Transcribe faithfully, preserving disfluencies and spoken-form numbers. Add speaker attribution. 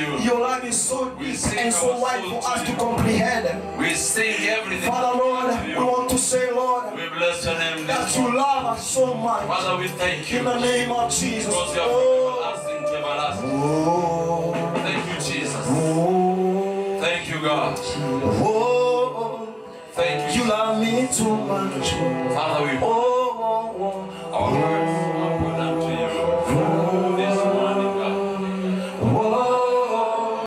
Speaker 1: you.
Speaker 2: Your love is so deep and so wide for us to comprehend.
Speaker 1: We sing everything.
Speaker 2: Father, Lord, we want to say, Lord,
Speaker 1: we bless your name
Speaker 2: that
Speaker 1: this
Speaker 2: you
Speaker 1: morning.
Speaker 2: love us so much.
Speaker 1: Father, we thank you.
Speaker 2: In the name of Jesus.
Speaker 1: Because you are
Speaker 2: Oh.
Speaker 1: everlasting to everlasting.
Speaker 2: Oh.
Speaker 1: Thank you, Jesus.
Speaker 2: Oh.
Speaker 1: Thank you, God.
Speaker 2: Oh.
Speaker 1: Thank you.
Speaker 2: You love me too much.
Speaker 1: Father, we
Speaker 2: oh, oh, oh.
Speaker 1: our hearts